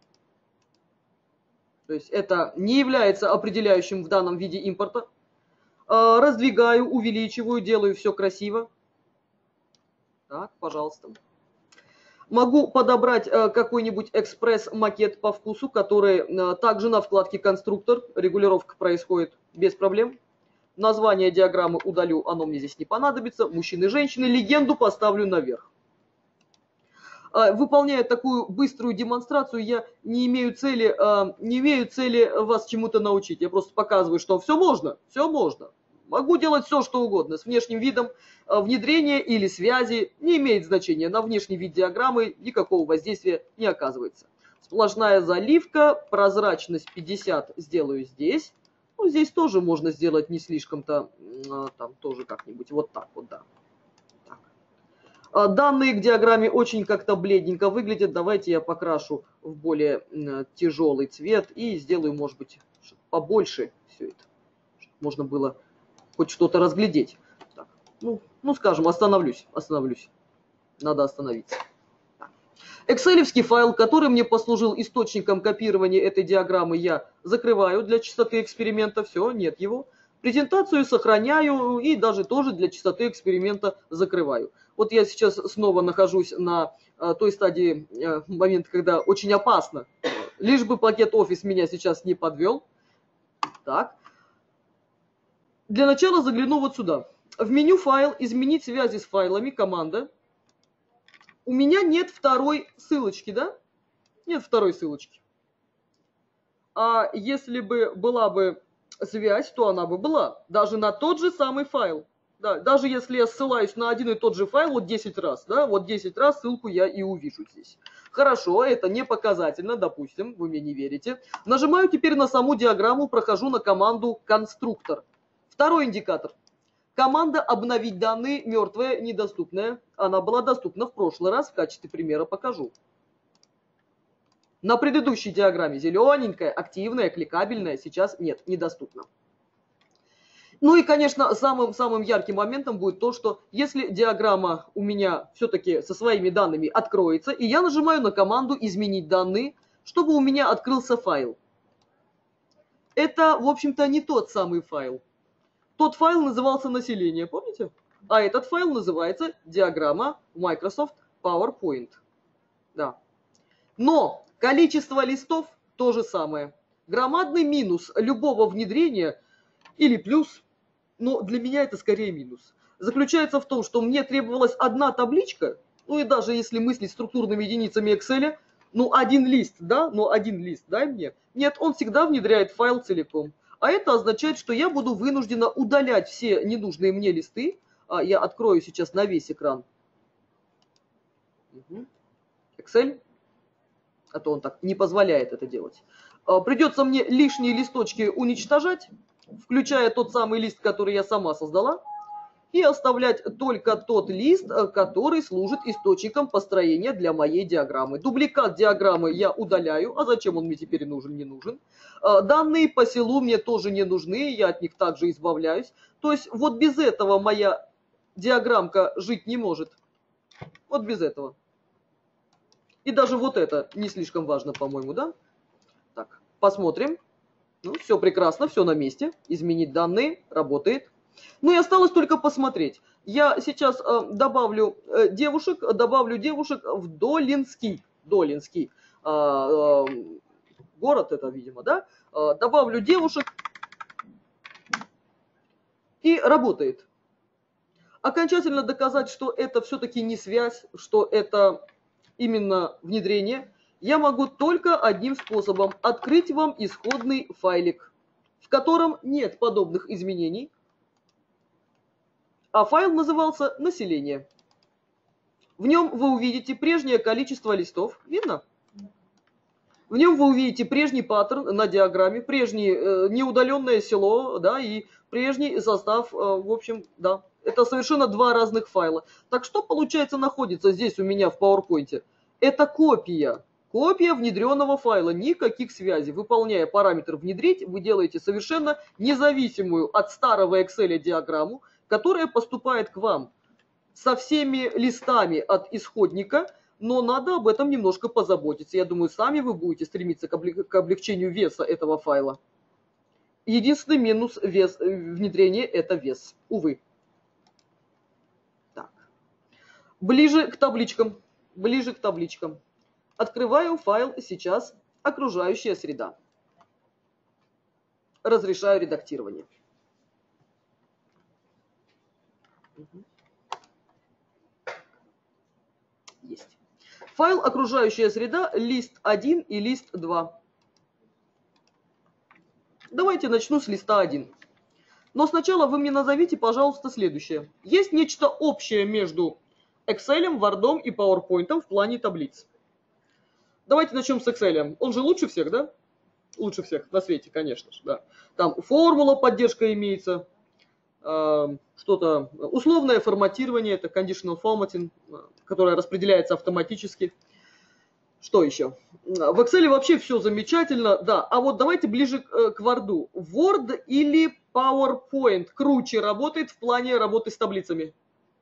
То есть это не является определяющим в данном виде импорта. Раздвигаю, увеличиваю, делаю все красиво. Так, пожалуйста. Могу подобрать какой-нибудь экспресс-макет по вкусу, который также на вкладке «Конструктор». Регулировка происходит без проблем. Название диаграммы удалю, оно мне здесь не понадобится. Мужчины и женщины. Легенду поставлю наверх. Выполняя такую быструю демонстрацию, я не имею цели, не имею цели вас чему-то научить. Я просто показываю, что все можно, все можно. Могу делать все, что угодно. С внешним видом внедрения или связи не имеет значения. На внешний вид диаграммы никакого воздействия не оказывается. Сплошная заливка, прозрачность пятьдесят сделаю здесь. Ну, здесь тоже можно сделать не слишком-то, там тоже как-нибудь вот так вот, да. Так. Данные к диаграмме очень как-то бледненько выглядят. Давайте я покрашу в более тяжелый цвет и сделаю, может быть, побольше все это. Чтобы можно было хоть что-то разглядеть. Так. Ну, ну, скажем, остановлюсь, остановлюсь. Надо остановиться. Экселевский файл, который мне послужил источником копирования этой диаграммы, я закрываю для чистоты эксперимента. Все, нет его. Презентацию сохраняю и даже тоже для чистоты эксперимента закрываю. Вот я сейчас снова нахожусь на э, той стадии э, момента, когда очень опасно. Лишь бы пакет Office меня сейчас не подвел. Так. Для начала загляну вот сюда. В меню «Файл», «Изменить связи с файлами», команда. У меня нет второй ссылочки, да? Нет второй ссылочки. А если бы была бы связь, то она бы была. Даже на тот же самый файл. Да, даже если я ссылаюсь на один и тот же файл вот десять раз, да, вот десять раз ссылку я и увижу здесь. Хорошо, это не показательно, допустим, вы мне не верите. Нажимаю теперь на саму диаграмму, прохожу на команду «Конструктор». Второй индикатор. Команда «Обновить данные» мертвая, недоступная. Она была доступна в прошлый раз, в качестве примера покажу. На предыдущей диаграмме зелененькая, активная, кликабельная, сейчас нет, недоступна. Ну и, конечно, самым-самым ярким моментом будет то, что если диаграмма у меня все-таки со своими данными откроется, и я нажимаю на команду «Изменить данные», чтобы у меня открылся файл. Это, в общем-то, не тот самый файл. Тот файл назывался «Население», помните? А этот файл называется «Диаграмма Microsoft PowerPoint». Да. Но количество листов то же самое. Громадный минус любого внедрения или плюс, но для меня это скорее минус, заключается в том, что мне требовалась одна табличка, ну и даже если мыслить структурными единицами Excel, ну один лист, да, но один лист дай мне. Нет, он всегда внедряет файл целиком. А это означает, что я буду вынуждена удалять все ненужные мне листы. Я открою сейчас на весь экран Excel, а то он так не позволяет это делать. Придется мне лишние листочки уничтожать, включая тот самый лист, который я сама создала, и оставлять только тот лист, который служит источником построения для моей диаграммы. Дубликат диаграммы я удаляю, а зачем он мне теперь нужен, не нужен. Данные по селу мне тоже не нужны, я от них также избавляюсь. То есть вот без этого моя диаграммка жить не может. Вот без этого. И даже вот это не слишком важно, по-моему, да? Так, посмотрим. Ну, все прекрасно, все на месте. Изменить данные, работает. Ну и осталось только посмотреть. Я сейчас э, добавлю э, девушек, добавлю девушек в Долинский. Долинский. Э, э, город это, видимо, да? Э, добавлю девушек. И работает. Окончательно доказать, что это все-таки не связь, что это именно внедрение, я могу только одним способом. Открыть вам исходный файлик, в котором нет подобных изменений. А файл назывался «Население». В нем вы увидите прежнее количество листов. Видно? В нем вы увидите прежний паттерн на диаграмме, прежнее э, неудаленное село, да, и прежний состав, э, в общем, да. Это совершенно два разных файла. Так что, получается, находится здесь у меня в PowerPoint? Это копия. Копия внедренного файла. Никаких связей. Выполняя параметр «внедрить», вы делаете совершенно независимую от старого Excel диаграмму, которая поступает к вам со всеми листами от исходника, но надо об этом немножко позаботиться. Я думаю, сами вы будете стремиться к облегчению веса этого файла. Единственный минус вес, внедрения – это вес. Увы. Так. Ближе к табличкам. Ближе к табличкам. Открываю файл сейчас «Окружающая среда». Разрешаю редактирование. Есть. Файл «Окружающая среда», лист один и лист два. Давайте начну с листа один. Но сначала вы мне назовите, пожалуйста, следующее. Есть нечто общее между Excel, Word и PowerPoint в плане таблиц. Давайте начнем с Excel. Он же лучше всех, да? Лучше всех на свете, конечно же. Да. Там формула, поддержка имеется. Что-то условное форматирование, это conditional formatting, которое распределяется автоматически. Что еще? В Excel вообще все замечательно, да. А вот давайте ближе к Word. Word или PowerPoint круче работает в плане работы с таблицами?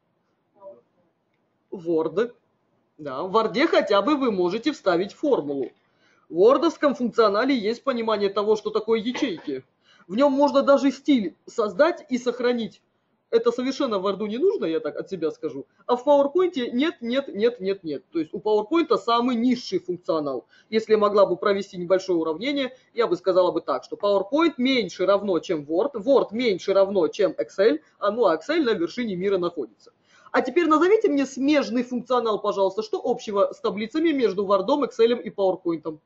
Word. Да, в Word хотя бы вы можете вставить формулу. В вордовском функционале есть понимание того, что такое ячейки. В нем можно даже стиль создать и сохранить. Это совершенно в Word не нужно, я так от себя скажу. А в PowerPoint нет, нет, нет, нет, нет. То есть у PowerPoint самый низший функционал. Если я могла бы провести небольшое уравнение, я бы сказала бы так, что PowerPoint меньше равно, чем Word, Word меньше равно, чем Excel, а ну а Excel на вершине мира находится. А теперь назовите мне смежный функционал, пожалуйста. Что общего с таблицами между Word, Excel и PowerPoint?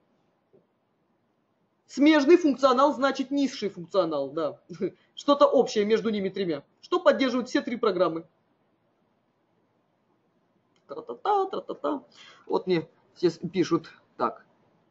Смежный функционал значит низший функционал, да. Что-то общее между ними тремя. Что поддерживают все три программы? Тра-та-та, тра-та-та. Вот мне все пишут так.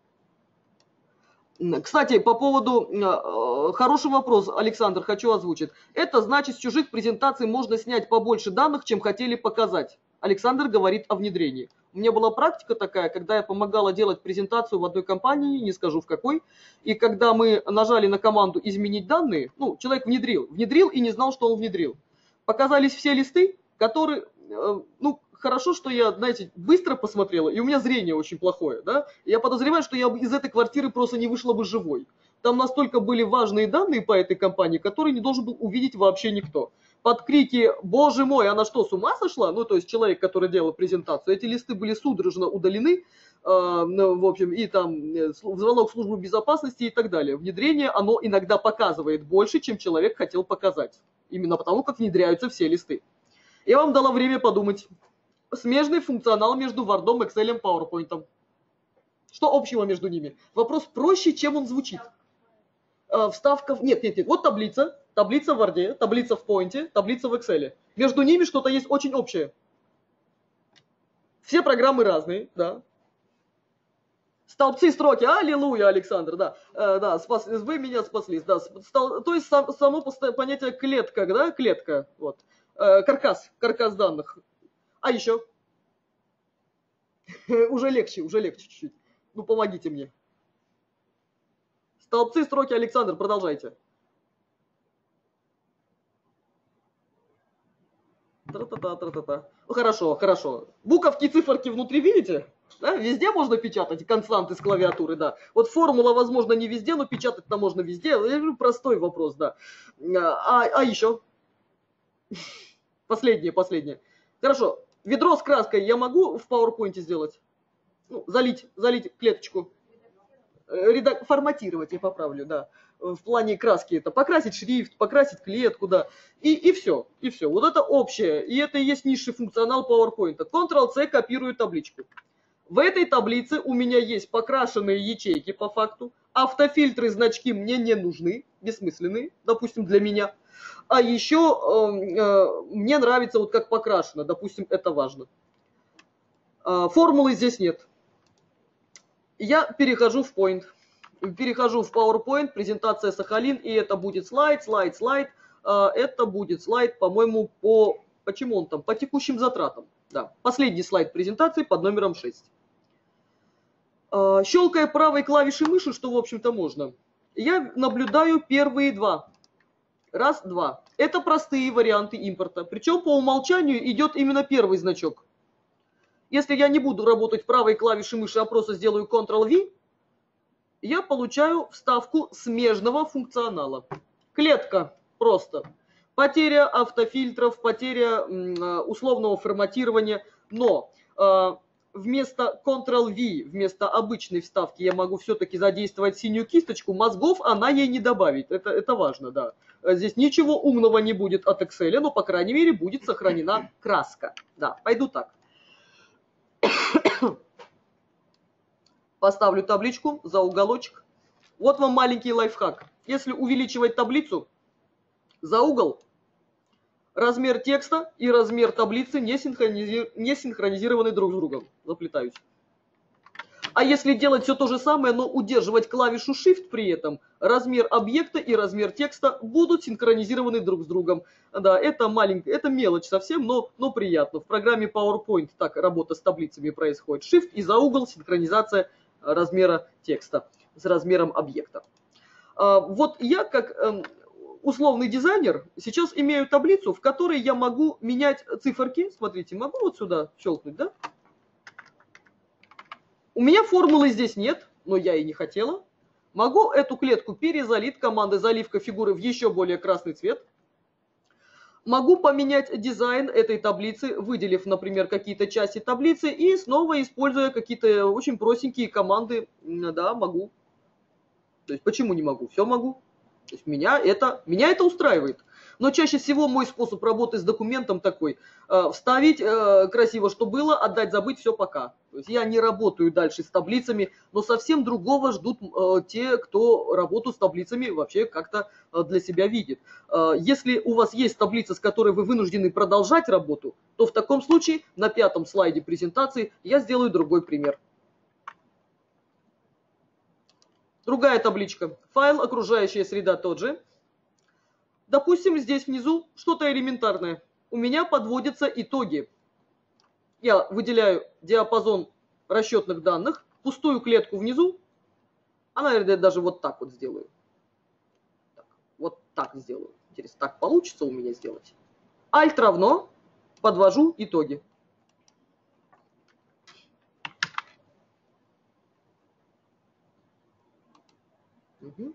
Кстати, по поводу, э, хороший вопрос, Александр, хочу озвучить. Это значит, с чужих презентаций можно снять побольше данных, чем хотели показать. Александр говорит о внедрении. У меня была практика такая, когда я помогала делать презентацию в одной компании, не скажу в какой, и когда мы нажали на команду «изменить данные», ну, человек внедрил, внедрил и не знал, что он внедрил. Показались все листы, которые, ну, хорошо, что я, знаете, быстро посмотрела, и у меня зрение очень плохое, да, я подозреваю, что я из этой квартиры просто не вышла бы живой. Там настолько были важные данные по этой компании, которые не должен был увидеть вообще никто. Под крики «Боже мой, она что, с ума сошла?» Ну, то есть человек, который делал презентацию, эти листы были судорожно удалены, э, в общем, и там звонок в службу безопасности и так далее. Внедрение, оно иногда показывает больше, чем человек хотел показать. Именно потому, как внедряются все листы. Я вам дала время подумать. Смежный функционал между Word, Excel и PowerPoint. Что общего между ними? Вопрос проще, чем он звучит. Вставка... Нет, нет, нет. Вот таблица. Таблица в Word, таблица в Point, таблица в Excel. Между ними что-то есть очень общее. Все программы разные, да. Столбцы, строки. Аллилуйя, Александр, да. Да, спас... вы меня спаслись. Да. Стол... То есть сам, само понятие клетка, да, клетка. Вот. Каркас, каркас данных. А еще? Уже легче, уже легче чуть-чуть. Ну, помогите мне. Столбцы, строки, Александр, продолжайте. Тра-та-та, тра-та-та. Ну, хорошо, хорошо. Буковки, циферки внутри видите? Да? Везде можно печатать константы с клавиатуры, да. Вот формула, возможно, не везде, но печатать-то можно везде. Простой вопрос, да. А, а еще? Последнее, последнее. Хорошо. Ведро с краской я могу в PowerPoint сделать? Ну, залить, залить клеточку. Редак... Форматировать, я поправлю, да. В плане краски это покрасить шрифт, покрасить клетку, да. И, и все, и все. Вот это общее. И это и есть низший функционал PowerPoint. контрол-C копирую табличку. В этой таблице у меня есть покрашенные ячейки по факту. Автофильтры, значки мне не нужны, бессмысленные, допустим, для меня. А еще э, э, мне нравится вот как покрашено, допустим, это важно. Э, формулы здесь нет. Я перехожу в Point. Перехожу в PowerPoint, презентация Сахалин, и это будет слайд, слайд, слайд. Э, это будет слайд, по-моему, по... Почему он там? По текущим затратам. Да. Последний слайд презентации под номером шесть. Э, щелкая правой клавишей мыши, что, в общем-то, можно, я наблюдаю первые два. Раз, два. Это простые варианты импорта. Причем по умолчанию идет именно первый значок. Если я не буду работать правой клавишей мыши, а просто сделаю контрол-V, я получаю вставку смежного функционала. Клетка просто. Потеря автофильтров, потеря условного форматирования. Но э, вместо контрол-V, вместо обычной вставки я могу все-таки задействовать синюю кисточку. Мозгов она ей не добавит. Это, это важно, да. Здесь ничего умного не будет от Excel, но, по крайней мере, будет сохранена краска. Да, пойду так. Поставлю табличку за уголочек. Вот вам маленький лайфхак. Если увеличивать таблицу за угол, размер текста и размер таблицы не, синхронизи... не синхронизированы друг с другом. Заплетаюсь. А если делать все то же самое, но удерживать клавишу Shift при этом, размер объекта и размер текста будут синхронизированы друг с другом. Да, это маленькая, это мелочь совсем, но, но приятно. В программе PowerPoint так работа с таблицами происходит. Shift и за угол синхронизация размера текста с размером объекта. Вот я как условный дизайнер сейчас имею таблицу, в которой я могу менять циферки. Смотрите, могу вот сюда щелкнуть, да? У меня формулы здесь нет, но я и не хотела. Могу эту клетку перезалить командой заливка фигуры в еще более красный цвет. Могу поменять дизайн этой таблицы, выделив, например, какие-то части таблицы и снова используя какие-то очень простенькие команды. Да, могу. То есть почему не могу? Все могу. То есть меня это, меня это устраивает. Но чаще всего мой способ работы с документом такой. Э, вставить э, красиво, что было, отдать, забыть, все, пока. То есть я не работаю дальше с таблицами, но совсем другого ждут э, те, кто работу с таблицами вообще как-то э, для себя видит. Э, если у вас есть таблица, с которой вы вынуждены продолжать работу, то в таком случае на пятом слайде презентации я сделаю другой пример. Другая табличка. Файл, окружающая среда тот же. Допустим, здесь внизу что-то элементарное. У меня подводятся итоги. Я выделяю диапазон расчетных данных, пустую клетку внизу, а, наверное, даже вот так вот сделаю. Так, вот так сделаю. Интересно, так получится у меня сделать? Alt равно, подвожу итоги. Угу.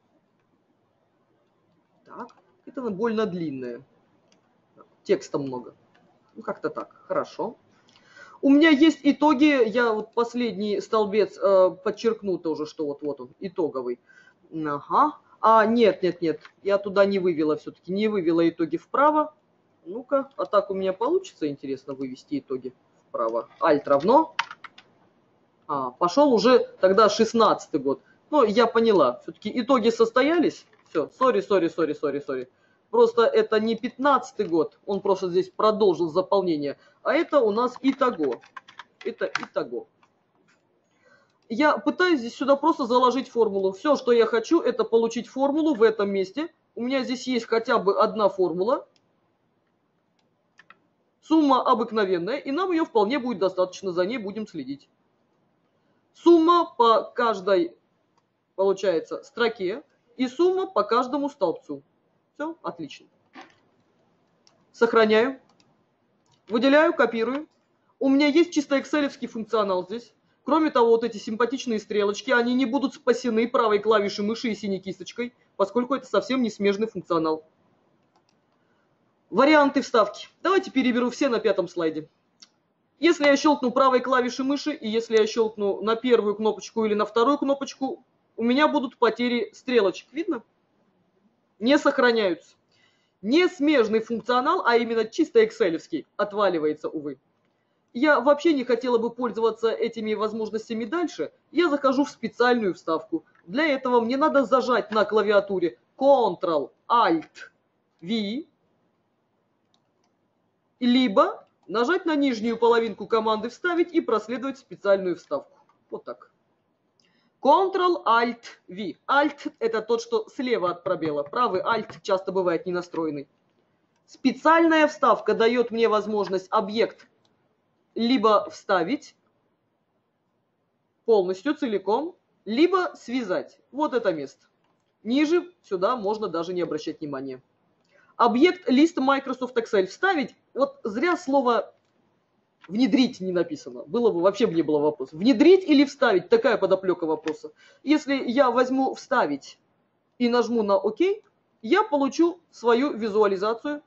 Так, это больно длинное. Текста много. Ну, как-то так. Хорошо. У меня есть итоги. Я вот последний столбец э, подчеркну тоже, что вот, вот он, итоговый. Ага. А, нет, нет, нет. Я туда не вывела все-таки. Не вывела итоги вправо. Ну-ка, а так у меня получится, интересно, вывести итоги вправо. Alt равно. А, пошел уже тогда шестнадцатый год. Ну, я поняла. Все-таки итоги состоялись. Все, сори, сори, сори, сори, сори. Просто это не пятнадцатый год, он просто здесь продолжил заполнение, а это у нас итого. Это итого. Я пытаюсь здесь сюда просто заложить формулу. Все, что я хочу, это получить формулу в этом месте. У меня здесь есть хотя бы одна формула. Сумма обыкновенная, и нам ее вполне будет достаточно, за ней будем следить. Сумма по каждой, получается, строке и сумма по каждому столбцу. Все, отлично. Сохраняю. Выделяю, копирую. У меня есть чисто экселевский функционал здесь. Кроме того, вот эти симпатичные стрелочки, они не будут спасены правой клавишей мыши и синей кисточкой, поскольку это совсем не смежный функционал. Варианты вставки. Давайте переберу все на пятом слайде. Если я щелкну правой клавишей мыши, и если я щелкну на первую кнопочку или на вторую кнопочку, у меня будут потери стрелочек. Видно? Не сохраняются. Несмежный функционал, а именно чисто экселевский, отваливается, увы. Я вообще не хотела бы пользоваться этими возможностями дальше. Я захожу в специальную вставку. Для этого мне надо зажать на клавиатуре контрол альт ви, либо нажать на нижнюю половинку команды «Вставить» и проследовать специальную вставку. Вот так. контрол альт ви. Alt – это тот, что слева от пробела. Правый Alt часто бывает не настроенный. Специальная вставка дает мне возможность объект либо вставить полностью, целиком, либо связать. Вот это место. Ниже сюда можно даже не обращать внимания. Объект лист Microsoft Excel вставить. Вот зря слово внедрить не написано. Было бы, вообще бы не было вопроса. Внедрить или вставить? Такая подоплека вопроса. Если я возьму вставить и нажму на ОК, я получу свою визуализацию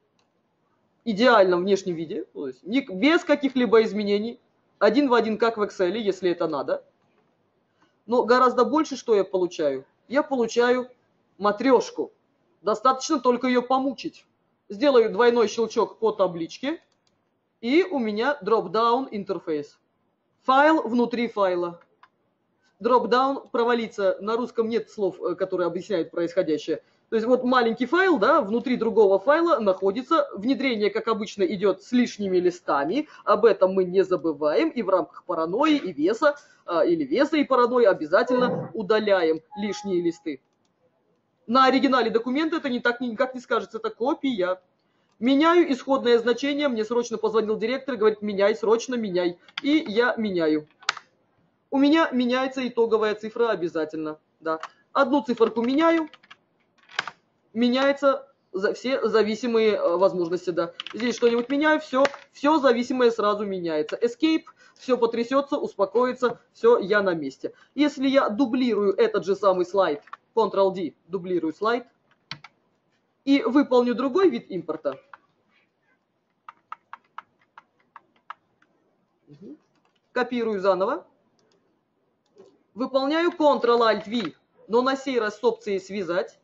в идеальном внешнем виде, то есть без каких-либо изменений, один в один, как в Excel, если это надо. Но гораздо больше, что я получаю? Я получаю матрешку. Достаточно только ее помучить. Сделаю двойной щелчок по табличке, и у меня drop-down интерфейс. Файл внутри файла. Drop-down провалиться. На русском нет слов, которые объясняют происходящее. То есть вот маленький файл, да, внутри другого файла находится. Внедрение, как обычно, идет с лишними листами. Об этом мы не забываем. И в рамках паранойи и веса, или веса и паранойи обязательно удаляем лишние листы. На оригинале документа это не так, никак не скажется, это копия. Меняю исходное значение, мне срочно позвонил директор и говорит, меняй, срочно меняй. И я меняю. У меня меняется итоговая цифра обязательно. Да. Одну циферку меняю, меняется за все зависимые возможности. Да. Здесь что-нибудь меняю, все, все зависимое сразу меняется. Escape, все потрясется, успокоится, все, я на месте. Если я дублирую этот же самый слайд, контрол ди, дублирую слайд, и выполню другой вид импорта. Копирую заново. Выполняю контрол альт ви, но на сей раз с опцией «Связать».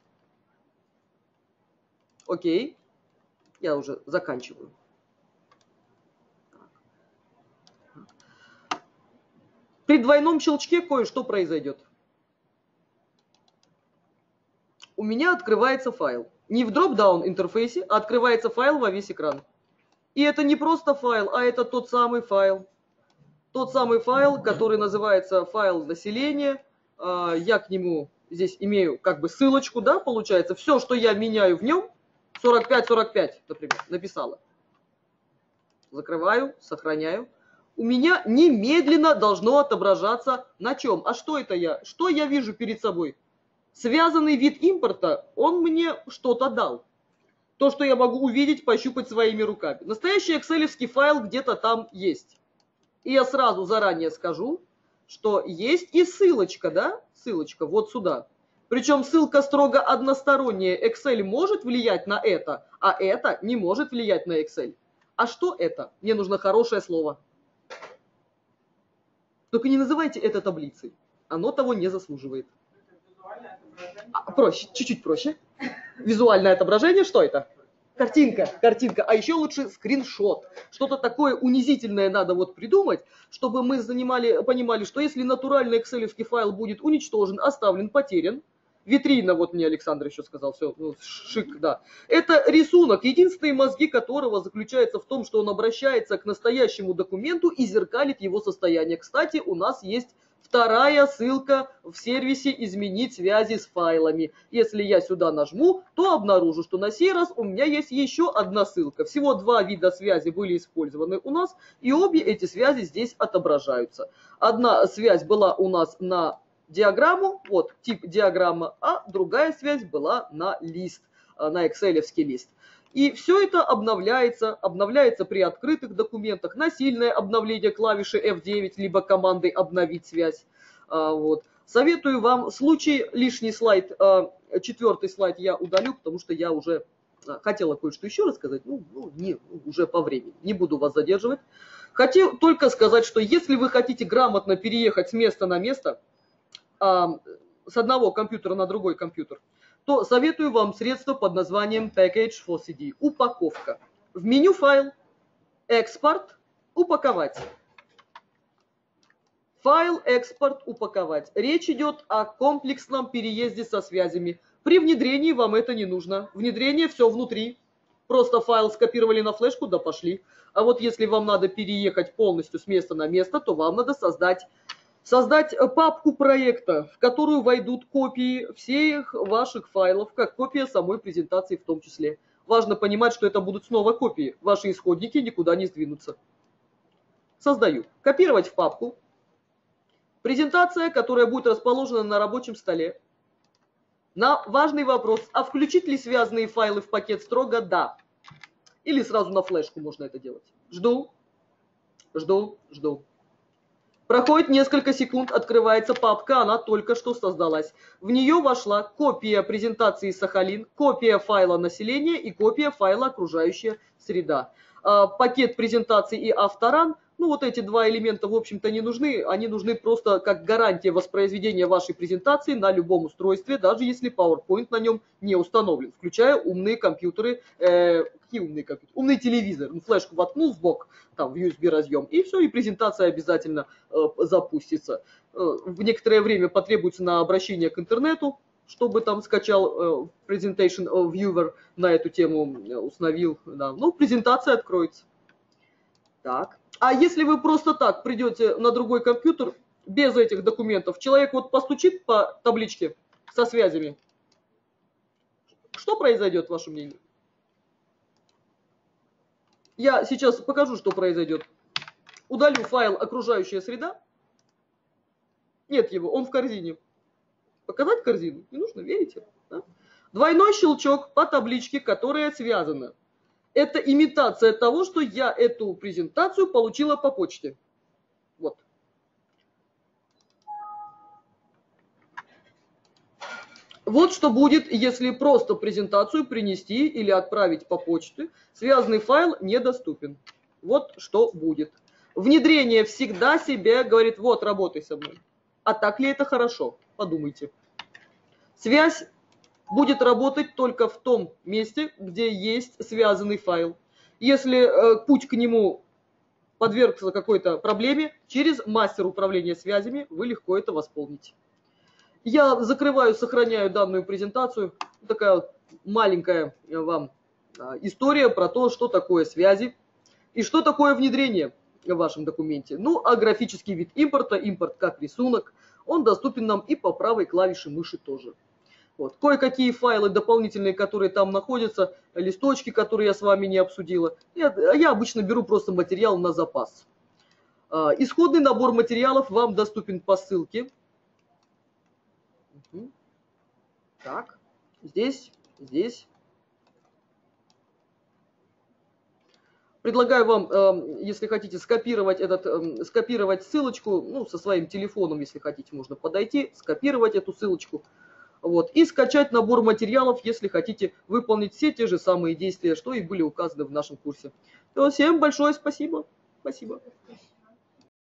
Окей. Я уже заканчиваю. При двойном щелчке кое-что произойдет. У меня открывается файл. Не в дроп-даун интерфейсе, а открывается файл во весь экран. И это не просто файл, а это тот самый файл. Тот самый файл, который называется файл населения. Я к нему здесь имею как бы ссылочку, да, получается. Все, что я меняю в нем, сорок пять сорок пять, например, написала. закрываю, сохраняю. У меня немедленно должно отображаться на чем? А что это я? Что я вижу перед собой? Связанный вид импорта, он мне что-то дал. То, что я могу увидеть, пощупать своими руками. Настоящий экселевский файл где-то там есть. И я сразу заранее скажу, что есть и ссылочка, да? Ссылочка вот сюда. Причем ссылка строго односторонняя. Excel может влиять на это, а это не может влиять на Excel. А что это? Мне нужно хорошее слово. Только не называйте это таблицей. Оно того не заслуживает. А, проще, чуть-чуть проще. Визуальное отображение, что это? Картинка, картинка, а еще лучше скриншот. Что-то такое унизительное надо вот придумать, чтобы мы занимали, понимали, что если натуральный экселевский файл будет уничтожен, оставлен, потерян, витрина, вот мне Александр еще сказал, все, ну, шик, да. Это рисунок, единственные мозги которого заключаются в том, что он обращается к настоящему документу и зеркалит его состояние. Кстати, у нас есть вторая ссылка в сервисе «Изменить связи с файлами». Если я сюда нажму, то обнаружу, что на сей раз у меня есть еще одна ссылка. Всего два вида связи были использованы у нас, и обе эти связи здесь отображаются. Одна связь была у нас на диаграмму, вот тип диаграмма, а другая связь была на лист, на экселевский лист. И все это обновляется, обновляется при открытых документах, на сильное обновление клавиши эф девять, либо командой «Обновить связь». Вот. Советую вам, в случае лишний слайд, четвертый слайд я удалю, потому что я уже хотела кое-что еще рассказать, ну, ну не, уже по времени, не буду вас задерживать. Хотел только сказать, что если вы хотите грамотно переехать с места на место, с одного компьютера на другой компьютер, то советую вам средство под названием Package for си ди. Упаковка. В меню файл, экспорт, упаковать. Файл, экспорт, упаковать. Речь идет о комплексном переезде со связями. При внедрении вам это не нужно. Внедрение все внутри. Просто файл скопировали на флешку, да пошли. А вот если вам надо переехать полностью с места на место, то вам надо создать Создать папку проекта, в которую войдут копии всех ваших файлов, как копия самой презентации в том числе. Важно понимать, что это будут снова копии. Ваши исходники никуда не сдвинутся. Создаю. Копировать в папку. Презентация, которая будет расположена на рабочем столе. На важный вопрос, а включить ли связанные файлы в пакет строго? Да. Или сразу на флешку можно это делать. Жду, жду, жду. Проходит несколько секунд, открывается папка, она только что создалась. В нее вошла копия презентации Сахалин, копия файла населения и копия файла окружающая среда. Пакет презентации и авторан, ну вот эти два элемента в общем-то не нужны, они нужны просто как гарантия воспроизведения вашей презентации на любом устройстве, даже если PowerPoint на нем не установлен, включая умные компьютеры, э, какие умные компьютеры? Умный телевизор, ну, флешку воткнул в бок, там в ю эс би разъем, и все, и презентация обязательно э, запустится. Э, в некоторое время потребуется на обращение к интернету, чтобы там скачал э, Presentation Viewer, на эту тему э, установил, да. Ну, презентация откроется. Так. А если вы просто так придете на другой компьютер, без этих документов, человек вот постучит по табличке со связями, что произойдет, ваше мнение? Я сейчас покажу, что произойдет. Удалю файл «Окружающая среда». Нет его, он в корзине. Показать корзину? Не нужно, верите? Да? Двойной щелчок по табличке, которая связана. Это имитация того, что я эту презентацию получила по почте. Вот. Вот что будет, если просто презентацию принести или отправить по почте. Связанный файл недоступен. Вот что будет. Внедрение всегда себе говорит, вот, работай со мной. А так ли это хорошо? Подумайте. Связь будет работать только в том месте, где есть связанный файл. Если э, путь к нему подвергся какой-то проблеме, через мастер управления связями вы легко это восполните. Я закрываю, сохраняю данную презентацию. Такая вот маленькая вам история про то, что такое связи и что такое внедрение в вашем документе. Ну, а графический вид импорта, импорт как рисунок, он доступен нам и по правой клавише мыши тоже. Вот. Кое-какие файлы дополнительные, которые там находятся, листочки, которые я с вами не обсудила. Я, я обычно беру просто материал на запас. Исходный набор материалов вам доступен по ссылке. Так, здесь, здесь. Предлагаю вам, если хотите, скопировать, этот, скопировать ссылочку, ну, со своим телефоном, если хотите, можно подойти, скопировать эту ссылочку. Вот, и скачать набор материалов, если хотите выполнить все те же самые действия, что и были указаны в нашем курсе. Всем большое спасибо. Спасибо.